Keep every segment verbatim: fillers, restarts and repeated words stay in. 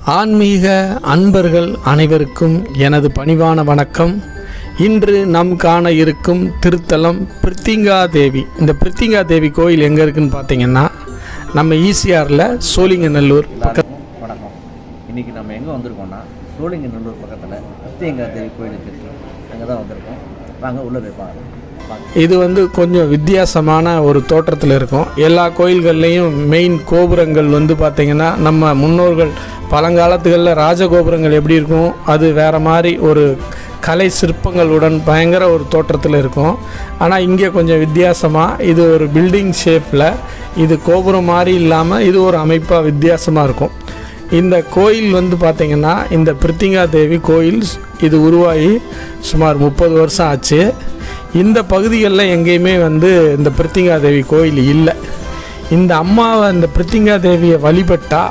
ஆன்மீக அன்பர்கள் அனைவருக்கும் எனது பணிவான வணக்கம். இன்று நம் காண இருக்கும் திருத்தலம் பிரித்திங்கா தேவி. இந்த பிரித்திங்கா தேவி கோயில் எங்கே இருக்குன்னு பார்த்தீங்கன்னா நம்ம ஈசிஆரில் சோழிங்கநல்லூர் பக்கம். வணக்கம். இன்றைக்கி நம்ம எங்கே வந்திருக்கோம்னா சோழிங்கநல்லூர் பக்கத்தில் பிரித்திங்கா தேவி கோயிலுக்கு இருக்குது. அங்கே தான் வந்திருக்கோம். வாங்க உள்ளே போய் பாருங்கள். இது வந்து கொஞ்சம் வித்தியாசமான ஒரு தோற்றத்தில் இருக்கும். எல்லா கோயில்கள்லேயும் மெயின் கோபுரங்கள் வந்து பார்த்திங்கன்னா நம்ம முன்னோர்கள் பழங்காலத்துகளில் ராஜகோபுரங்கள் எப்படி இருக்கும், அது வேறு மாதிரி ஒரு கலை சிற்பங்களுடன் பயங்கர ஒரு தோற்றத்தில் இருக்கும். ஆனால் இங்கே கொஞ்சம் வித்தியாசமாக இது ஒரு பில்டிங் ஷேப்பில், இது கோபுரம் மாதிரி இல்லாமல் இது ஒரு அமைப்பாக வித்தியாசமாக இருக்கும். இந்த கோயில் வந்து பார்த்திங்கன்னா இந்த பிரித்திங்கா தேவி கோயில் இது உருவாகி சுமார் முப்பது வருஷம் ஆச்சு. இந்த பகுதிகளில் எங்கேயுமே வந்து இந்த பிரித்திங்கா தேவி கோயில் இல்லை. இந்த அம்மாவை இந்த பிரித்திங்கா தேவியை வழிபட்டால்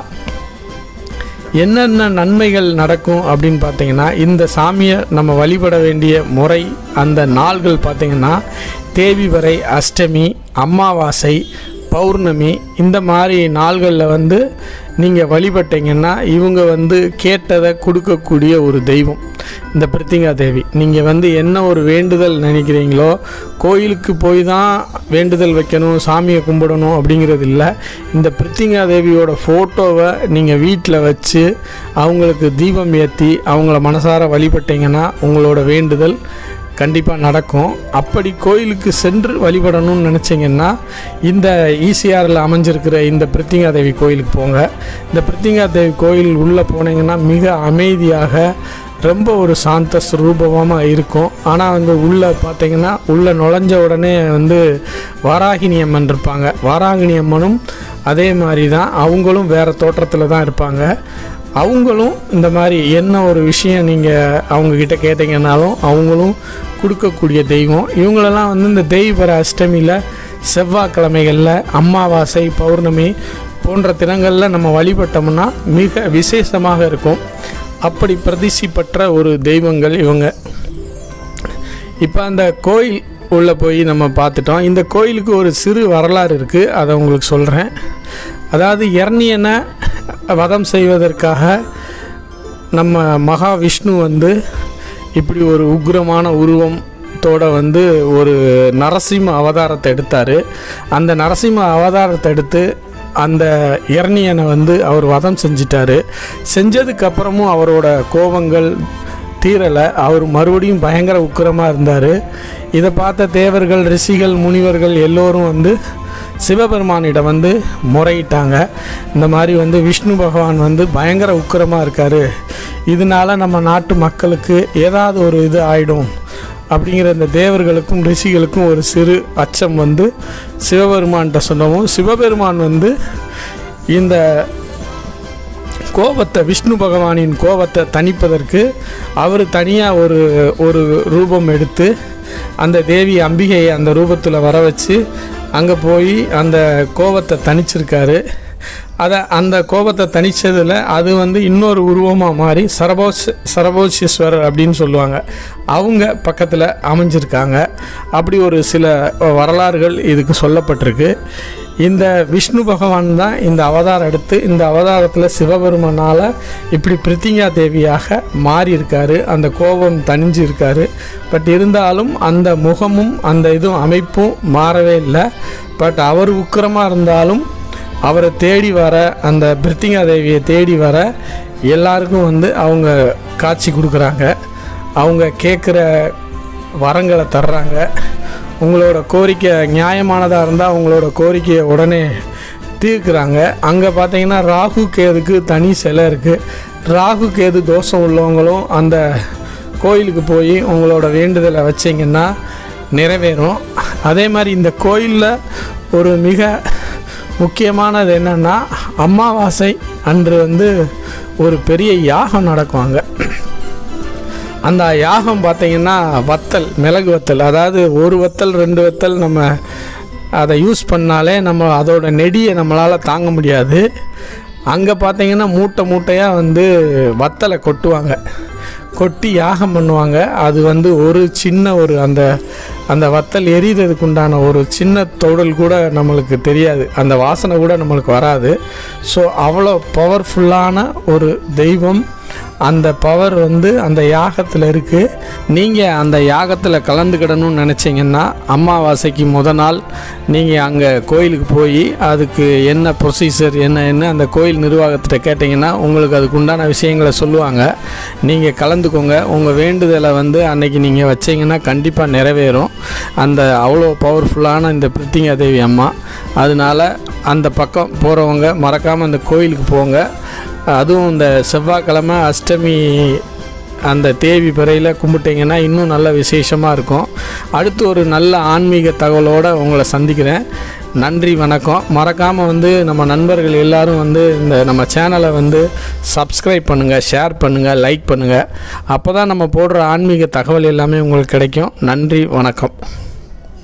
என்னென்ன நன்மைகள் நடக்கும் அப்படின்னு பார்த்திங்கன்னா, இந்த சாமியை நம்ம வழிபட வேண்டிய முறை, அந்த நாள்கள் பார்த்திங்கன்னா தேவிவரை, அஷ்டமி, அமாவாசை, பௌர்ணமி, இந்த மாதிரி நாள்களில் வந்து நீங்கள் வழிபட்டீங்கன்னா இவங்க வந்து கேட்டதை கொடுக்கக்கூடிய ஒரு தெய்வம் இந்த பிரித்திங்கா தேவி. நீங்கள் வந்து என்ன ஒரு வேண்டுதல் நினைக்கிறீங்களோ, கோயிலுக்கு போய் தான் வேண்டுதல் வைக்கணும், சாமியை கும்பிடணும் அப்படிங்கிறது இல்லை. இந்த பிரித்திங்கா தேவியோட ஃபோட்டோவை நீங்கள் வீட்டில் வச்சு அவங்களுக்கு தீபம் ஏற்றி அவங்கள மனசார வழிபட்டீங்கன்னா உங்களோட வேண்டுதல் கண்டிப்பாக நடக்கும். அப்படி கோயிலுக்கு சென்று வழிபடணும்னு நினச்சிங்கன்னா இந்த ஈசிஆரில் அமைஞ்சிருக்கிற இந்த பிரித்திங்கா தேவி கோயிலுக்கு போங்க. இந்த பிரித்திங்கா தேவி கோயில் உள்ளே போனீங்கன்னா மிக அமைதியாக ரொம்ப ஒரு சாந்த ஸ்வரூபமாக இருக்கும். ஆனால் வந்து உள்ளே பார்த்தீங்கன்னா உள்ளே நுழைஞ்ச உடனே வந்து வாராகினி அம்மன் இருப்பாங்க. வாராகினி அம்மனும் அதே மாதிரி தான், அவங்களும் வேறு தோற்றத்தில் தான் இருப்பாங்க. அவங்களும் இந்த மாதிரி என்ன ஒரு விஷயம் நீங்கள் அவங்கக்கிட்ட கேட்டிங்கன்னாலும் அவங்களும் கொடுக்கக்கூடிய தெய்வம். இவங்களெல்லாம் வந்து இந்த தேய்பிறை அஷ்டமியில், செவ்வாய்க்கிழமைகளில், அமாவாசை, பௌர்ணமி போன்ற தினங்களில் நம்ம வழிபட்டோம்னா மிக விசேஷமாக இருக்கும். அப்படி பிரதிஷ்டி பெற்ற ஒரு தெய்வங்கள் இவங்க. இப்போ அந்த கோயில் உள்ளே போய் நம்ம பார்த்துட்டோம். இந்த கோயிலுக்கு ஒரு சிறு வரலாறு இருக்குது, அதை உங்களுக்கு சொல்கிறேன். அதாவது இரணியனை வதம் செய்வதற்காக நம்ம மகாவிஷ்ணு வந்து இப்படி ஒரு உக்ரமான உருவத்தோட வந்து ஒரு நரசிம்ம அவதாரத்தை எடுத்தார். அந்த நரசிம்ம அவதாரத்தை எடுத்து அந்த இரணியனை வந்து அவர் வதம் செஞ்சிட்டார். செஞ்சதுக்கப்புறமும் அவரோட கோபங்கள் தீரலை. அவர் மறுபடியும் பயங்கர உக்கிரமாக இருந்தார். இதை பார்த்த தேவர்கள், ரிஷிகள், முனிவர்கள் எல்லோரும் வந்து சிவபெருமானிடம் வந்து முறையிட்டாங்க. இந்த மாதிரி வந்து விஷ்ணு பகவான் வந்து பயங்கர உக்கிரமாக இருக்கார், இதனால் நம்ம நாட்டு மக்களுக்கு ஏதாவது ஒரு இது ஆகிடும் அப்படிங்கிற இந்த தேவர்களுக்கும் ரிஷிகளுக்கும் ஒரு சிறு அச்சம் வந்து சிவபெருமான்கிட்ட சொன்னவும், சிவபெருமான் வந்து இந்த கோபத்தை, விஷ்ணு பகவானின் கோபத்தை தணிப்பதற்கு அவர் தனியாக ஒரு ஒரு ரூபம் எடுத்து அந்த தேவி அம்பிகையை அந்த ரூபத்தில் வர வச்சு அங்கே போய் அந்த கோபத்தை தணிச்சிருக்காரு. அதை அந்த கோபத்தை தணித்ததில் அது வந்து இன்னொரு உருவமாக மாறி சரபோஷ் சரபோஷீஸ்வரர் அப்படின்னு சொல்லுவாங்க, அவங்க பக்கத்தில் அமைஞ்சிருக்காங்க. அப்படி ஒரு சில வரலாறுகள் இதுக்கு சொல்லப்பட்டிருக்கு. இந்த விஷ்ணு பகவான் தான் இந்த அவதாரம் எடுத்து இந்த அவதாரத்தில் சிவபெருமானால் இப்படி பிரித்திங்கா தேவியாக மாறி இருக்காரு. அந்த கோபம் தணிஞ்சு இருக்காரு. பட் இருந்தாலும் அந்த முகமும் அந்த இதுவும் அமைப்பும் மாறவே இல்லை. பட் அவர் உக்கிரமாக இருந்தாலும் அவரை தேடி வர, அந்த பிரித்திங்கா தேவியை தேடி வர எல்லாருக்கும் வந்து அவங்க காட்சி கொடுக்குறாங்க. அவங்க கேட்குற வரங்களை தர்றாங்க. உங்களோட கோரிக்கை நியாயமானதாக இருந்தால் அவங்களோட கோரிக்கையை உடனே தீர்க்குறாங்க. அங்கே பார்த்தீங்கன்னா ராகு கேதுக்கு தனி சிலை இருக்குது. ராகு கேது தோஷம் உள்ளவங்களும் அந்த கோயிலுக்கு போய் உங்களோட வேண்டுதலை வச்சிங்கன்னா நிறைவேறும். அதே மாதிரி இந்த கோயிலில் ஒரு மிக முக்கியமானது என்னென்னா, அமாவாசை அன்று வந்து ஒரு பெரிய யாகம் நடக்குவாங்க. அந்த யாகம் பார்த்திங்கன்னா வத்தல், மிளகு வத்தல், அதாவது ஒரு வத்தல் ரெண்டு வத்தல் நம்ம அதை யூஸ் பண்ணாலே நம்ம அதோட நெடியை நம்மளால் தாங்க முடியாது. அங்கே பார்த்திங்கன்னா மூட்டை மூட்டையாக வந்து வத்தலை கொட்டுவாங்க, கொட்டி யாகம் பண்ணுவாங்க. அது வந்து ஒரு சின்ன ஒரு அந்த அந்த வத்தல் எரிகிறதுக்கு உண்டான ஒரு சின்ன தொடல் கூட நம்மளுக்கு தெரியாது, அந்த வாசனை கூட நம்மளுக்கு வராது. ஸோ அவ்வளோ பவர்ஃபுல்லான ஒரு தெய்வம். அந்த பவர் வந்து அந்த யாகத்தில் இருக்குது. நீங்கள் அந்த யாகத்தில் கலந்துக்கிடணும்னு நினச்சிங்கன்னா அமாவாசைக்கு முத நாள் நீங்கள் அங்கே கோயிலுக்கு போய் அதுக்கு என்ன ப்ரொசீஜர் என்ன என்ன அந்த கோயில் நிர்வாகத்திட்ட கேட்டிங்கன்னா உங்களுக்கு அதுக்கு உண்டான விஷயங்களை சொல்லுவாங்க. நீங்கள் கலந்துக்கோங்க. உங்கள் வேண்டுதலை வந்து அன்னைக்கு நீங்கள் வச்சிங்கன்னா கண்டிப்பாக நிறைவேறும். அந்த அவ்வளோ பவர்ஃபுல்லான இந்த பிரித்திங்கா தேவி அம்மா. அதனால் அந்த பக்கம் போகிறவங்க மறக்காமல் அந்த கோயிலுக்கு போங்க. அதுவும் இந்த செவ்வாய்க்கிழமை அஷ்டமி அந்த தேவி பிறையில் கும்பிட்டிங்கன்னா இன்னும் நல்ல விசேஷமாக இருக்கும். அடுத்து ஒரு நல்ல ஆன்மீக தகவலோடு உங்களை சந்திக்கிறேன். நன்றி, வணக்கம். மறக்காமல் வந்து நம்ம நண்பர்கள் எல்லோரும் வந்து இந்த நம்ம சேனலை வந்து சப்ஸ்கிரைப் பண்ணுங்கள், ஷேர் பண்ணுங்கள், லைக் பண்ணுங்கள். அப்போ தான் நம்ம போடுற ஆன்மீக தகவல் எல்லாமே உங்களுக்கு கிடைக்கும். நன்றி, வணக்கம்.